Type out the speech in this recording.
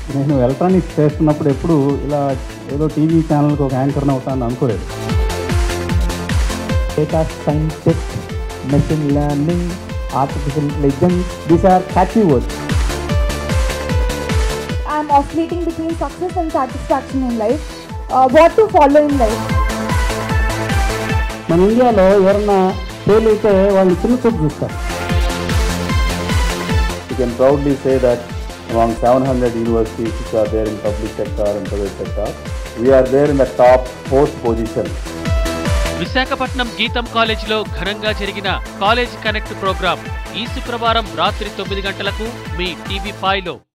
నేను ఎలక్ట్రానిక్స్ చేస్తున్నప్పుడు ఎప్పుడు ఇలా ఏదో టీవీ ఛానల్కి ఒక యాంకర్ని అవుతాను అనుకోలేదు. Data scientist, machine learning, artificial intelligence, these are catchy words. I'm oscillating between success and satisfaction in life. What to follow in life? మన ఇండియాలో ఎవరన్నా ఫెయిల్ అయితే వాళ్ళు చిన్న చూపు చూస్తారు. We can proudly say that among 700 universities which are there in public sector and private sector, we are there in the top 4th position. Visakhapatnam గీతం కాలేజీలో ఘనంగా జరిగిన కాలేజ్ కనెక్ట్ ప్రోగ్రాం ఈ శుక్రవారం రాత్రి 9 గంటలకు మీ టీవీ5లో.